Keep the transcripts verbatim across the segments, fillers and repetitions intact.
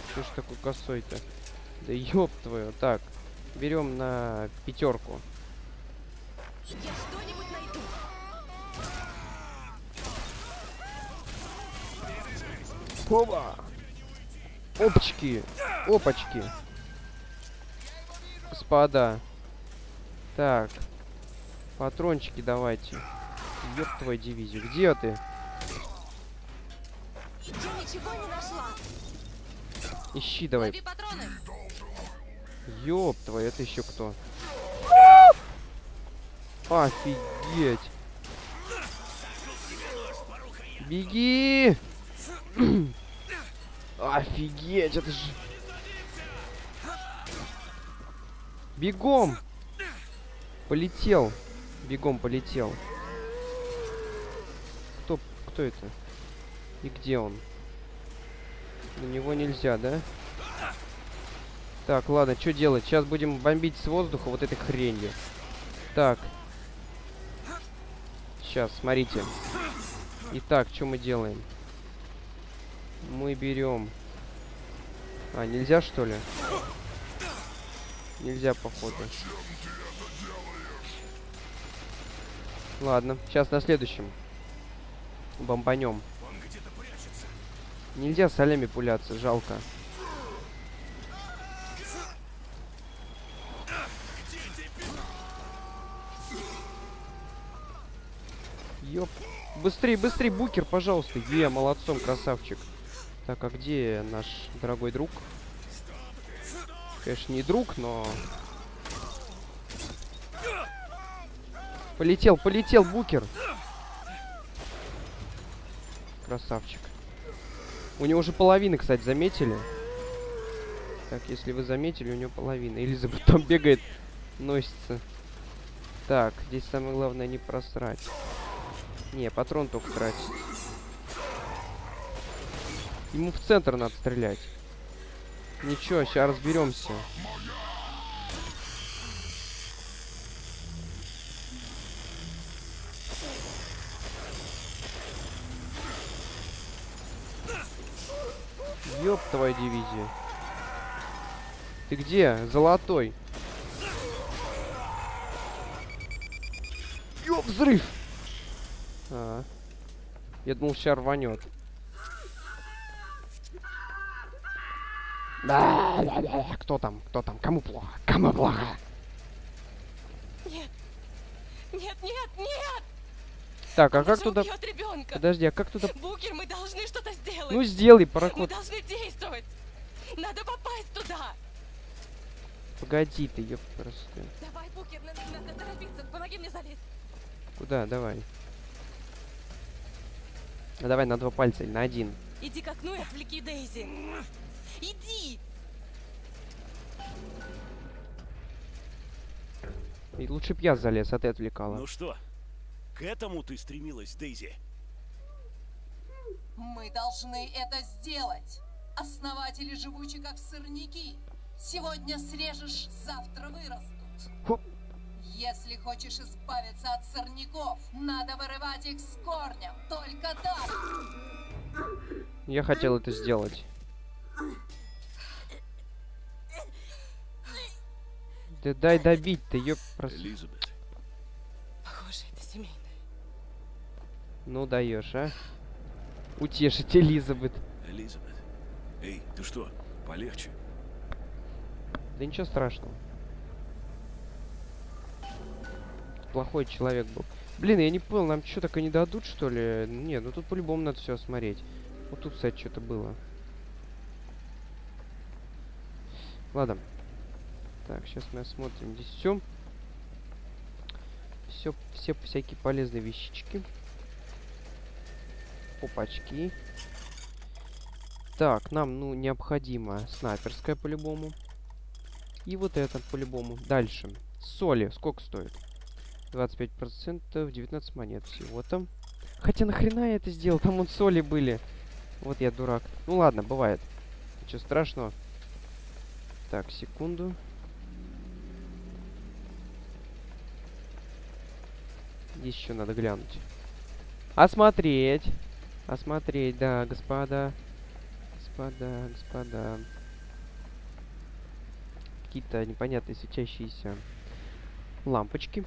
Что ж такой косой-то? Да ёб твою. Так, берем на пятерку. Я что-нибудь найду. Опа! Опачки! Опачки! Господа. Так. Патрончики давайте. Ёб твою дивизию. Где ты? Я ничего не нашла. Ищи давай. Лови патроны. Ёб твою, это еще кто? Офигеть! Беги! Офигеть, это же... Бегом! Полетел. Бегом полетел. Кто, кто это? И где он? На него нельзя, да? Так, ладно, что делать? Сейчас будем бомбить с воздуха вот этой хренью. Так. Сейчас, смотрите. Итак, что мы делаем? Мы берем... А, нельзя, что ли? Нельзя, походу. Ладно, сейчас на следующем. Бомбанем. Нельзя солями пуляться, жалко. Ёп. Быстрей, быстрей, Букер, пожалуйста. Е, молодцом, красавчик. Так, а где наш дорогой друг? Конечно, не друг, но... Полетел, полетел, Букер. Красавчик. У него уже половина, кстати, заметили? Так, если вы заметили, у него половина. Элизабет там бегает, носится. Так, здесь самое главное не просрать. Не, патрон только тратить. Ему в центр надо стрелять. Ничего, сейчас разберемся. Ёб твою дивизию. Ты где? Золотой. Ёб, взрыв! А, я думал, сейчас рванет. Да, да, да. Кто там? Кто там? Кому плохо? Кому плохо? Нет. Нет, нет, нет! Так, а Она как же туда... убьет ребенка. Подожди, а как туда... Букер, мы должны что-то сделать. Ну, сделай, Мы пароход. должны действовать. Надо попасть туда. Погоди ты, ёб просто. Давай, Букер, надо, надо торопиться. Помоги мне залезть. Куда? Давай. Ну, давай на два пальца или на один. Иди к окну и отвлеки Дейзи. Иди! И лучше б я залез, а ты отвлекала. Ну что, к этому ты стремилась, Дейзи? Мы должны это сделать. Основатели живучи, как сорняки. Сегодня срежешь, завтра вырастут. Хоп. Если хочешь избавиться от сорняков, надо вырывать их с корнем. Только так. Я хотел это сделать. Да дай добить-то, ёб просто. Элизабет. Похоже, это семейное. Ну даешь, а? Утешить Элизабет. Элизабет. Эй, ты что, полегче? Да ничего страшного. Плохой человек был. Блин, я не понял, нам что, так и не дадут, что ли? Нет, ну тут по-любому надо все осмотреть. Вот тут, кстати, что-то было. Ладно. Так, сейчас мы осмотрим здесь все. Все, все всякие полезные вещички. Опачки. Так, нам, ну, необходимо снайперская по-любому. И вот это по-любому. Дальше. Соли. Сколько стоит? двадцать пять процентов, девятнадцать монет всего там. Хотя нахрена я это сделал? Там вон соли были. Вот я дурак. Ну ладно, бывает. Ничего страшного. Так, секунду. Здесь еще надо глянуть. Осмотреть. Осмотреть, да, господа. Господа, господа. какие-то непонятные светящиеся лампочки.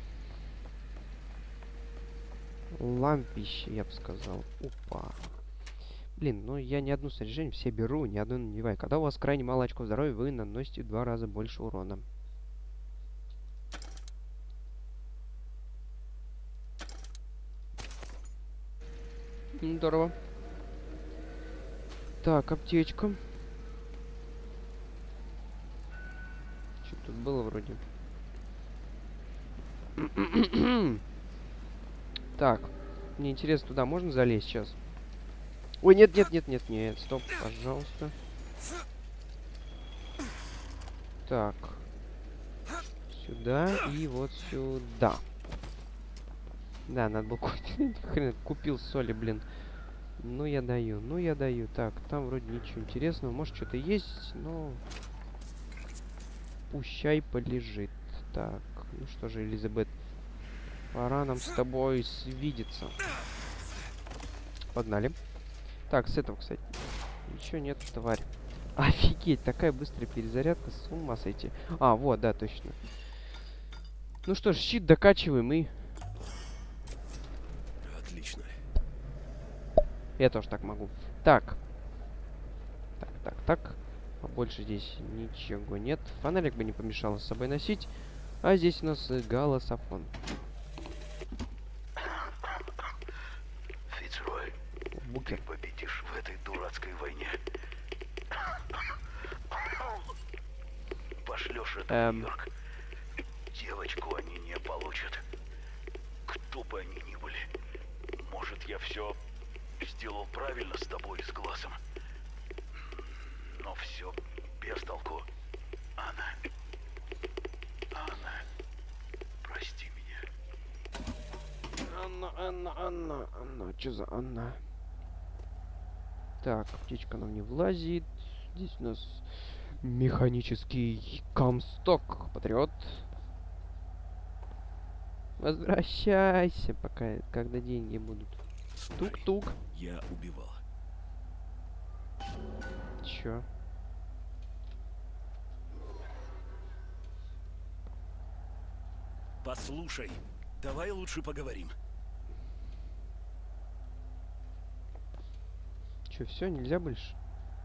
Лампище, я бы сказал. Опа. Блин, ну я ни одно снаряжение все беру, ни одно не надеваю. Когда у вас крайне мало очков здоровья, вы наносите в два раза больше урона. Здорово. Так, аптечка. Что тут было вроде? Так, мне интересно, туда можно залезть сейчас? Ой, нет, нет, нет, нет, нет, стоп, пожалуйста. Так. Сюда и вот сюда. Да, надо было купить. Хрен, купил соли, блин. Ну, я даю, ну, я даю. Так, там вроде ничего интересного. Может, что-то есть, но... Пущай полежит. Так, ну что же, Элизабет. Пора нам с тобой свидеться. Погнали. Так, с этого, кстати. Ничего нет, тварь. Офигеть, такая быстрая перезарядка. С ума сойти. А, вот, да, точно. Ну что ж, щит докачиваем и... Отлично. Я тоже так могу. Так. Так, так, так. Больше здесь ничего нет. Фонарик бы не помешало с собой носить. А здесь у нас голософон. Фицрой, Букер. ты победишь в этой дурацкой войне. Пошлешь это Эм. в Нью-Йорк. Девочку они не получат. Кто бы они ни были. Может, я все сделал правильно с тобой и с глазом. Но все без толку. Анна. Анна. Прости меня. Анна, Анна, Анна, Анна. Что за Анна? Так, птичка нам не влазит. Здесь у нас механический камсток. Патриот. Возвращайся, пока, когда деньги будут. Тук-тук. Я убивал. Чё? Послушай, давай лучше поговорим. Чё, все, нельзя больше?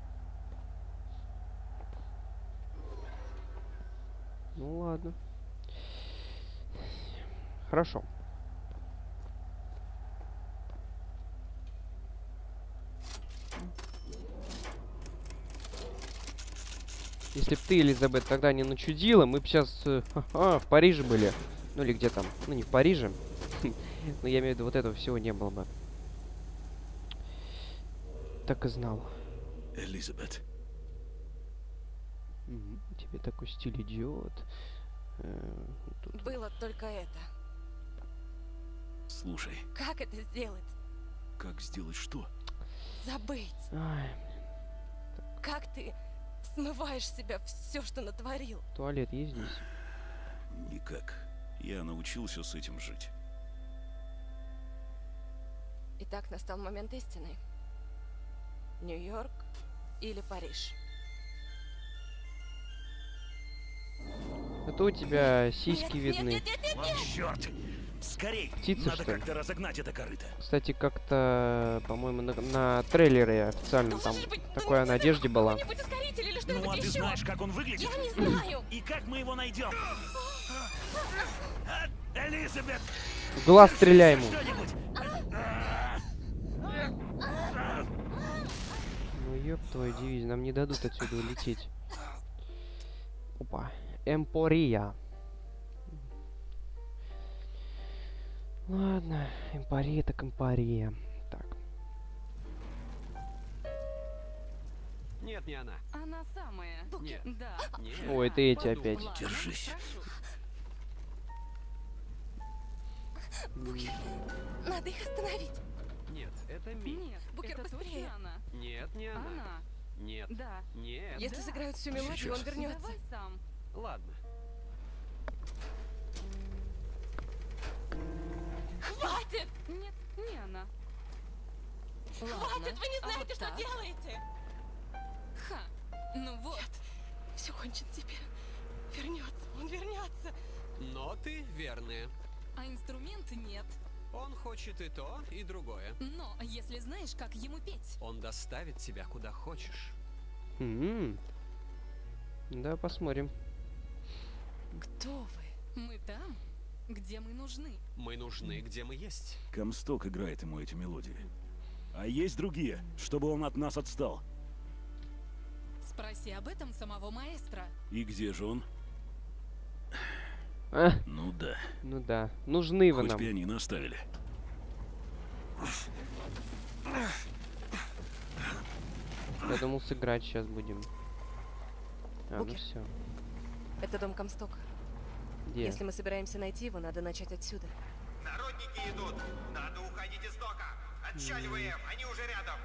Ну ладно. Хорошо. Если б ты, Элизабет, тогда не начудила, мы бы сейчас э, ха-ха, в Париже были. Ну или где там. Ну не в Париже. Но я имею в виду, вот этого всего не было бы. Так и знал. Элизабет. Мгм. Тебе такой стиль идет. Э, тут- Было только это. Слушай, Как это сделать? как сделать что? Забыть. Ай, Как ты смываешь с себя все, что натворил? туалет есть здесь? Никак. Я научился с этим жить. Итак, настал момент истины. Нью-Йорк или Париж? Это у тебя сиськи Нет, видны. Нет, нет, нет, нет, Вот черт! Скорей! Птицы, Надо что ли? как-то разогнать это корыто. Кстати, как-то, по-моему, на, на трейлере официально там Должен же быть, ну, такая не на знаю, одежде была. какой-нибудь ускоритель или Ну что-нибудь а ты еще. знаешь, как он выглядит? Я не знаю. И как мы его найдем? А, Элизабет! В глаз стреляй ему. Что-нибудь! Ну ёб твою дивизию, нам не дадут отсюда улететь. Опа. Эмпория. Ладно, эмпория так эмпория. Так. Нет, не она. Она самая. Нет. Да. Нет. Ой, это эти Подумала. опять. Ладно, Держись. прошу. Надо их остановить. Нет, это Ми. Нет, Букер, это быстрее. точно она. Нет, не она. Она. Нет. Да. Нет. Если Да. сыграют всю мелодию, он Сейчас. вернется. Давай сам. Ладно. Хватит! Нет, не она. Ладно. Хватит! Вы не а знаете, вот что так? делаете! Ха. Ну вот. Все кончено теперь. вернется, он вернется. Но ты верная. А инструмент нет. Он хочет и то, и другое. Но если знаешь, как ему петь. Он доставит тебя куда хочешь. М-м. Да, посмотрим. Кто вы? Мы там, где мы нужны. Мы нужны, где мы есть. Комсток играет ему эти мелодии. А есть другие, чтобы он от нас отстал. Спроси об этом самого маэстро. И где же он? А, Ну да. ну да. Нужны вы Хоть нам. пианино оставили. Я думал, сыграть сейчас будем. А, ну Буки. все. Это дом Комстока. Где? Если мы собираемся найти его, надо начать отсюда. Народники идут. Надо уходить из дока. Отчаливаем, они уже рядом.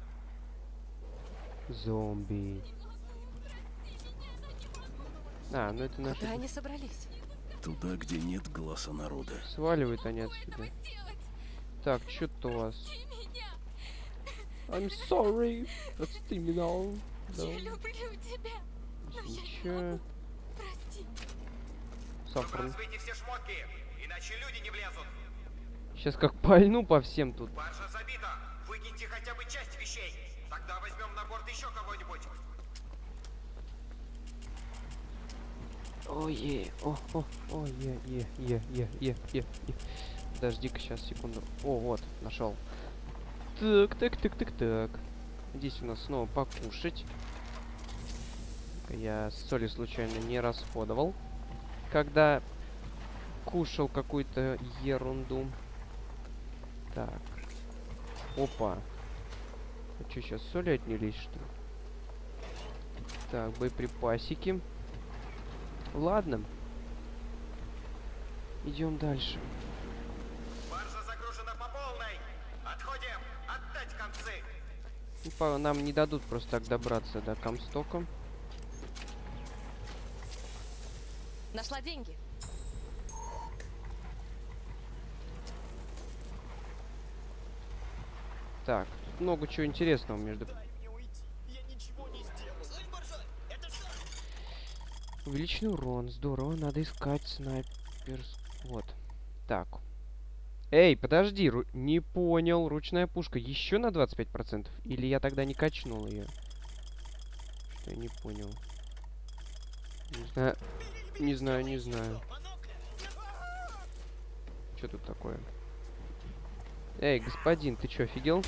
Зомби. А, ну это наши. Куда они собрались? Туда, где нет голоса народа. Сваливают они отсюда. Так, что-то у вас. I'm sorry. Прости меня. Да. люблю тебя. Ничего. Прости. Сафран. Разбейте все шмотки, иначе люди не влезут. Сейчас как пальну по всем тут. Баржа забита. Выкиньте хотя бы часть вещей. Тогда возьмем на борт еще кого-нибудь. Ой, е, о, о, о, е, е, е, е, е, е, е. Подожди-ка сейчас, секунду. О, вот, нашел. Так, так, так, так, так. Здесь у нас снова покушать. Я соли случайно не расходовал, когда кушал какую-то ерунду. Так. Опа. А что, сейчас соли отнялись, что ли? Так, боеприпасики. Ладно. Идем дальше. Баржа загружена по полной. Отходим. Отдать концы. Ну, по- Нам не дадут просто так добраться до Комстока. Нашла деньги. Так, тут много чего интересного между... Увеличенный урон, здорово, надо искать снайперс... Вот. Так. Эй, подожди, ру... не понял, ручная пушка еще на двадцать пять процентов? Или я тогда не качнул ее? Что я не понял. Не знаю, не знаю, не знаю. Что тут такое? Эй, господин, ты чё, офигел?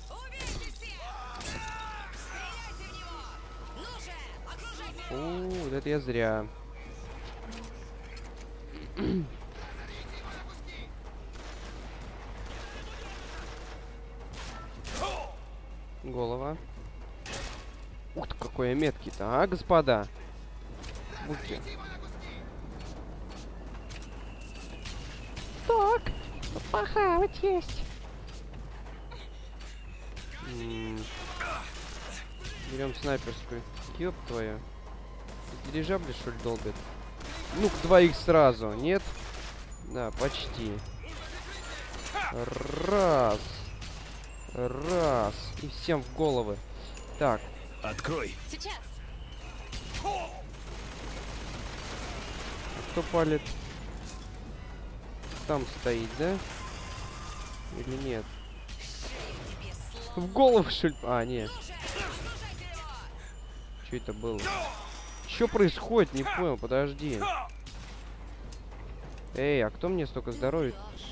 О, вот это я зря. Голова. Ух ты, какой я меткий-то, а, господа? Буки. Так, похавать есть. М, Берем снайперскую. Ёб твою. Дирижабли, что ли, долбят? Ну-ка, двоих сразу, нет? Да, почти. Раз. Раз. И всем в головы. Так. Открой. Сейчас. Кто палит? Там стоит, да? Или нет? В голову, что ли? А, нет. Что это было? Что происходит? Не понял, подожди. Эй, а кто мне столько здоровья?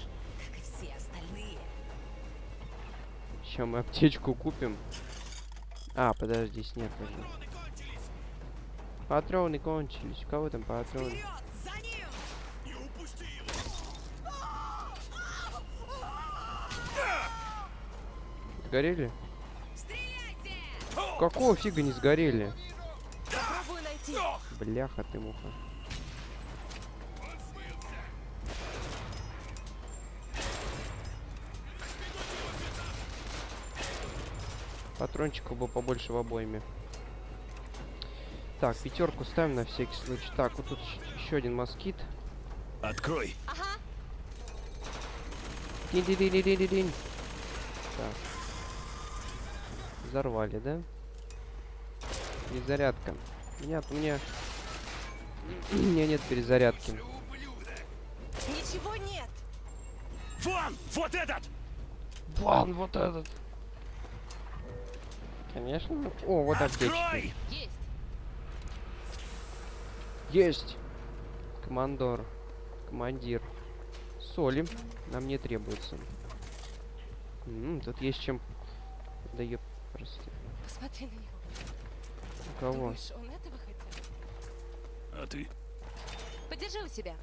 Сейчас мы аптечку купим. А, подожди, здесь нет уже. Патроны кончились. У кого там патроны? Сгорели? Какого фига не сгорели? Попробую найти. Бляха ты муха. Патрончиков бы побольше в обойме. Так, пятерку ставим на всякий случай. Так, вот тут еще один москит. Открой. Ага. Динь-динь-динь-динь-динь. Так. Взорвали, да? И зарядка. Нет, у меня У меня нет перезарядки. Ничего нет! Вон! Вот этот! Вон вот этот. Конечно. О, вот аптечка. Открой! Есть. Есть. Командор. Командир. Соли нам не требуется. М, тут есть чем... Да ёп, прости. Посмотри на него. У кого? Думаешь, он этого хотел? А ты? Подержи у себя.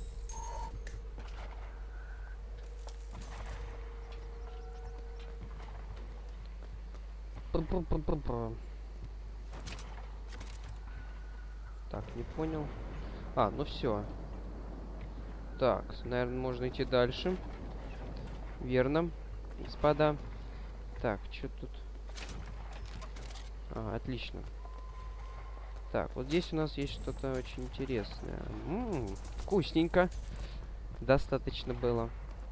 Пр-пр-пр-пр-пр. Так, не понял. А, ну все. Так, наверное, можно идти дальше. Верно, господа. Так, что тут? А, отлично. Так, вот здесь у нас есть что-то очень интересное. М-м, вкусненько. Достаточно было.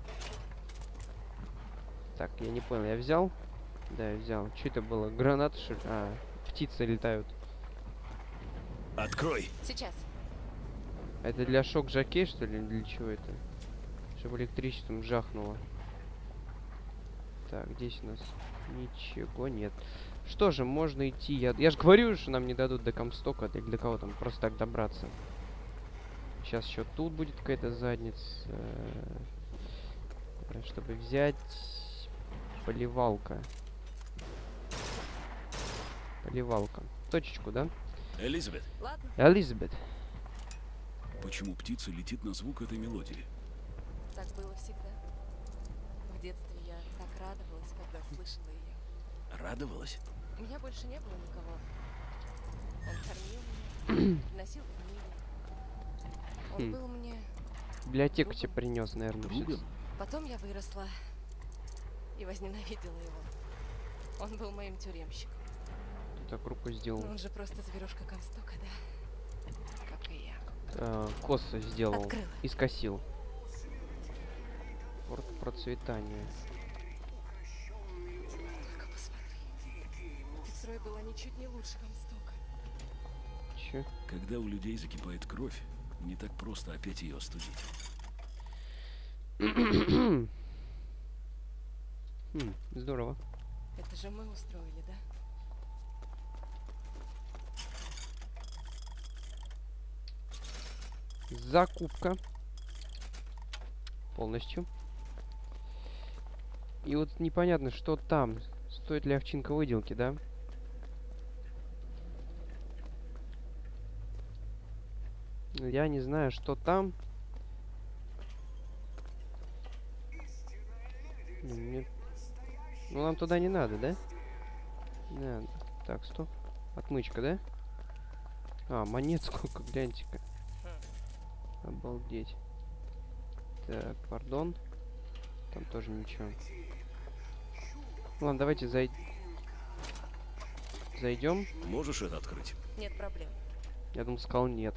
Так, я не понял, я взял? Да, я взял. Что это было? Гранаты, что ли? А, птицы летают. Открой! Сейчас. Это для шок-жокей, что ли? Для чего это? Чтобы электричеством жахнуло. Так, здесь у нас ничего нет. Что же, можно идти. Я, я же говорю, что нам не дадут до Комстока, или до кого там, просто так добраться. Сейчас еще тут будет какая-то задница. Э, Чтобы взять... Поливалка. Поливалка. Точечку, да? Элизабет, Ладно. Элизабет. почему птица летит на звук этой мелодии? Так было всегда. В детстве я так радовалась, когда слышала ее. Радовалась? У меня больше не было никого. Он кормил меня, приносил книги. Он Хм. был мне... Библиотеку тебе принес, наверное. Другом? Потом я выросла и возненавидела его. Он был моим тюремщиком. Так руку сделал. Но он же просто зверушка Комстока, да? Как и я. Э, косо сделал. Открыла. И скосил. Порт процветания. Только посмотри. Фицрой была ничуть не лучше Комстока. Че? Когда у людей закипает кровь, не так просто опять ее остудить. Хм, здорово. Это же мы устроили, да? Закупка. Полностью. И вот непонятно, что там. Стоит ли овчинка выделки, да? Я не знаю, что там. Нет. Ну, нам туда не надо, да? Не надо. Так, стоп. Отмычка, да? А, монет сколько, гляньте-ка. Обалдеть. Так, пардон. Там тоже ничего. Ладно, давайте зай... зайдем. Можешь это открыть? Нет проблем. Я думал, сказал нет.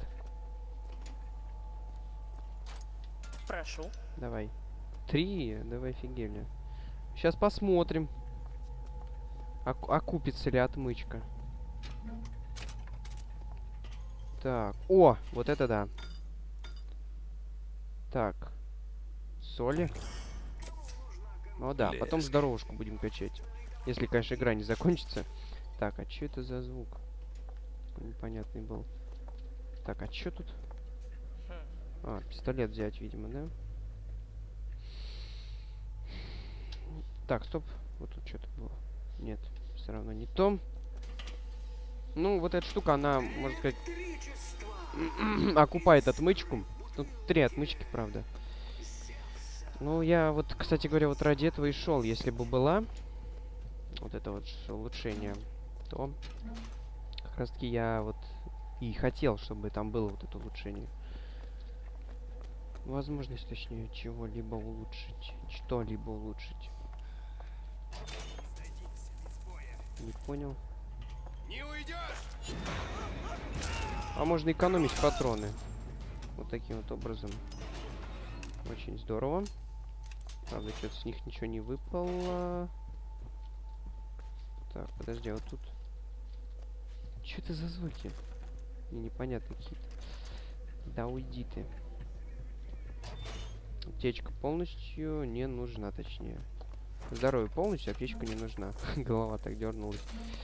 Прошу. Давай. Три? Давай, офигели. Сейчас посмотрим. Оку- окупится ли отмычка. Так. О, вот это да. Так. Соли. Ну да, потом Леск. здоровушку будем качать. Если, конечно, игра не закончится. Так, а что это за звук? Непонятный был. Так, а что тут? А, пистолет взять, видимо, да? Так, стоп. Вот тут что-то было. Нет, все равно не то. Ну, вот эта штука, она, можно сказать, окупает отмычку. Тут три отмычки, правда. Ну, я вот, кстати говоря, вот ради этого и шел. Если бы была вот это вот улучшение, то как раз таки я вот и хотел, чтобы там было вот это улучшение. Возможность, точнее, чего-либо улучшить. Что-либо улучшить. Не понял. Не уйдешь! А можно экономить патроны. Вот таким вот образом. Очень здорово. Правда, что-то с них ничего не выпало. Так, подожди, а вот тут... Что это за звуки? Мне непонятно какие-то. Да уйди ты. Аптечка полностью не нужна, точнее. Здоровье полностью, аптечка не нужна. Голова так дернулась.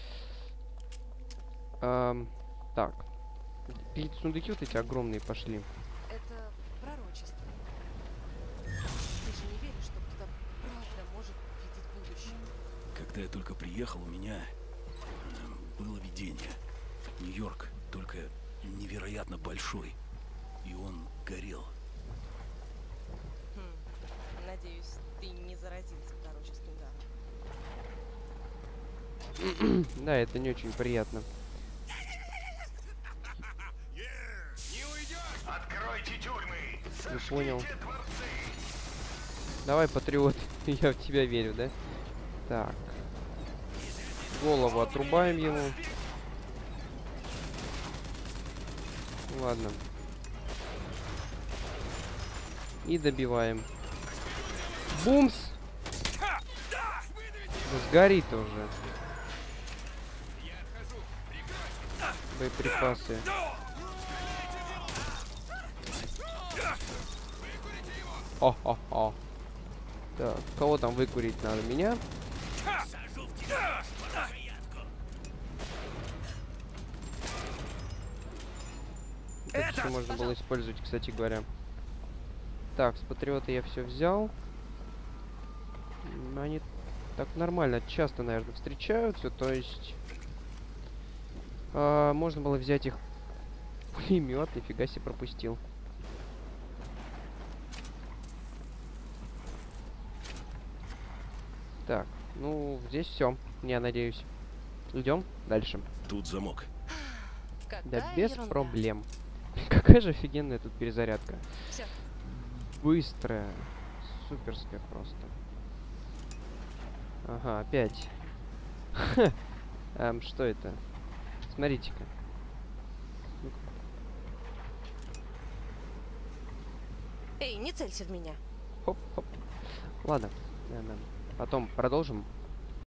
Эм, так. Какие-то сундуки вот эти огромные пошли. Это пророчество. Ты же не веришь, что кто-то правда может видеть будущее? Когда я только приехал, у меня э, было видение. Нью-Йорк, только невероятно большой. И он горел. Хм, надеюсь, ты не заразился пророческим даром. Да, это не очень приятно. Откройте тюрьмы! Не понял. Сожгите дворцы! Давай, патриот, я в тебя верю, да? Так. Голову отрубаем ему. Ладно. И добиваем. Бумс! Ну, сгорит уже. Боеприпасы. О-хо-хо. Так, кого там выкурить надо? Меня? Это еще можно было использовать, кстати говоря. Так, с патриота я все взял. М, Они так нормально, часто, наверное, встречаются, то есть... а, можно было взять их пулемет, нифига себе пропустил. Так, ну, здесь все, я надеюсь. Идем дальше. Тут замок. Да Какая без ерунда. проблем. Какая же офигенная тут перезарядка. Всё. Быстрая. Суперская просто. Ага, опять. Эм, что это? Смотрите-ка. Эй, не целься в меня. Хоп-хоп. Ладно. Да-да. Потом продолжим.